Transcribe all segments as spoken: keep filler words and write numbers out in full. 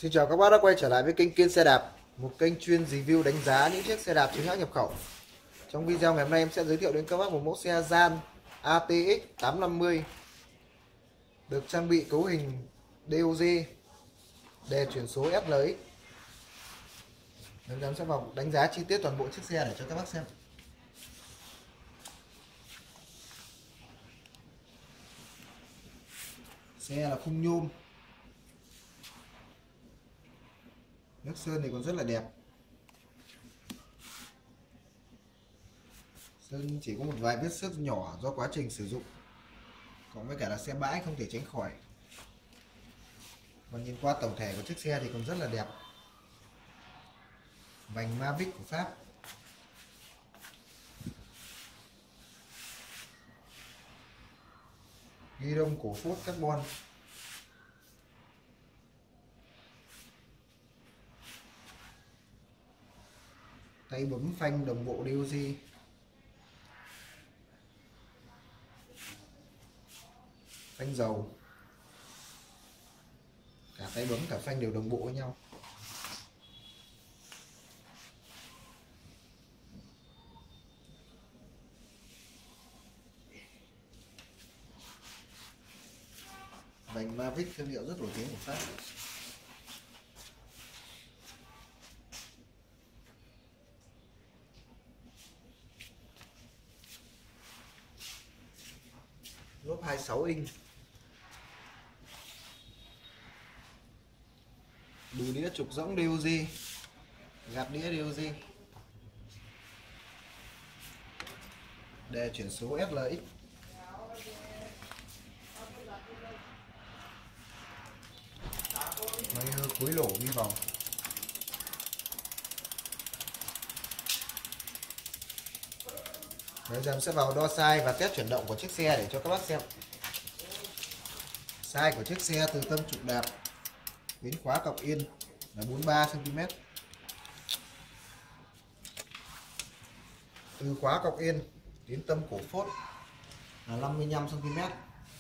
Xin chào các bác đã quay trở lại với kênh Kiên Xe Đạp, một kênh chuyên review đánh giá những chiếc xe đạp chính hãng nhập khẩu. Trong video ngày hôm nay em sẽ giới thiệu đến các bác một mẫu xe gian a tê ích tám năm mươi được trang bị cấu hình đê ô giê, đề chuyển số ép lờ ích. Em sẽ vào đánh giá chi tiết toàn bộ chiếc xe để cho các bác xem. Xe là khung nhôm, nước sơn thì còn rất là đẹp. Sơn chỉ có một vài vết xước nhỏ do quá trình sử dụng, còn với cả là xe bãi không thể tránh khỏi. Còn nhìn qua tổng thể của chiếc xe thì còn rất là đẹp. Vành Mavic của Pháp, ghi đông cổ phốt carbon, tay bấm phanh đồng bộ đê ô giê, phanh dầu, cả tay bấm cả phanh đều đồng bộ với nhau. Vành Mavic thương hiệu rất nổi tiếng của Pháp. Lốp hai mươi sáu inch, đùi đĩa trục rỗng đê ô giê, gạt đĩa đê ô giê, đề chuyển số ép lờ ích, máy hơi cuối lỗ đi vòng. Bây giờ em sẽ vào đo size và test chuyển động của chiếc xe để cho các bác xem. Size của chiếc xe từ tâm trục đạp đến khóa cọc yên là bốn mươi ba xăng ti mét. Từ khóa cọc yên đến tâm cổ phốt là năm mươi lăm xăng ti mét.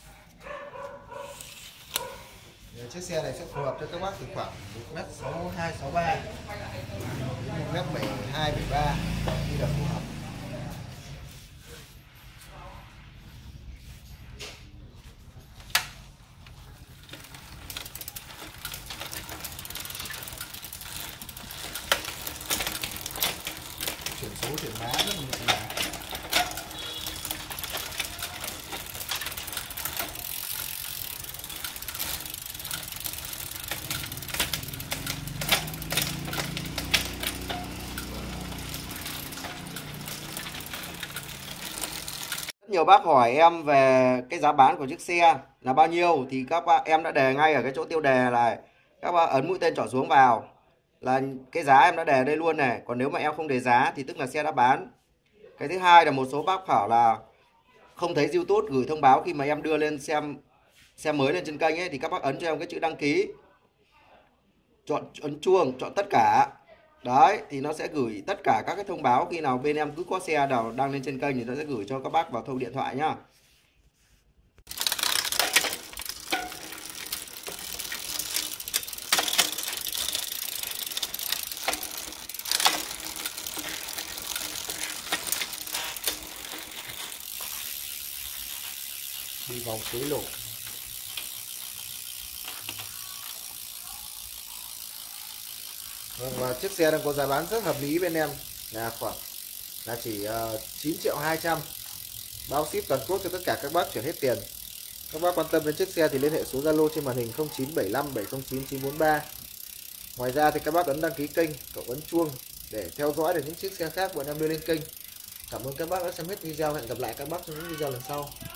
Chiếc xe này sẽ phù hợp cho các bác từ khoảng một mét sáu hai sáu ba đến một mét bảy hai bảy ba đi là phù hợp. Chuyển số chuyển má rất là nhẹ nhàng. Nhiều bác hỏi em về cái giá bán của chiếc xe là bao nhiêu thì các bác em đã đề ngay ở cái chỗ tiêu đề này, các bác ấn mũi tên trỏ xuống vào là cái giá em đã đề đây luôn này. Còn nếu mà em không đề giá thì tức là xe đã bán. Cái thứ hai là một số bác bảo là không thấy YouTube gửi thông báo khi mà em đưa lên xem xe mới lên trên kênh ấy, thì các bác ấn cho em cái chữ đăng ký, chọn ấn chuông, chọn tất cả. Đấy, thì nó sẽ gửi tất cả các cái thông báo khi nào bên em cứ có xe nào đăng lên trên kênh thì nó sẽ gửi cho các bác vào thông điện thoại nhá. Đi vòng cuối lỗ. Vâng, và chiếc xe đang có giá bán rất hợp lý bên em là khoảng là chỉ uh, chín triệu hai trăm, bao ship toàn quốc cho tất cả các bác chuyển hết tiền. Các bác quan tâm đến chiếc xe thì liên hệ số Zalo trên màn hình không chín bảy năm bảy không chín chín bốn ba. Ngoài ra thì các bác ấn đăng ký kênh, cộng ấn chuông để theo dõi được những chiếc xe khác bọn em đưa lên kênh. Cảm ơn các bác đã xem hết video, hẹn gặp lại các bác trong những video lần sau.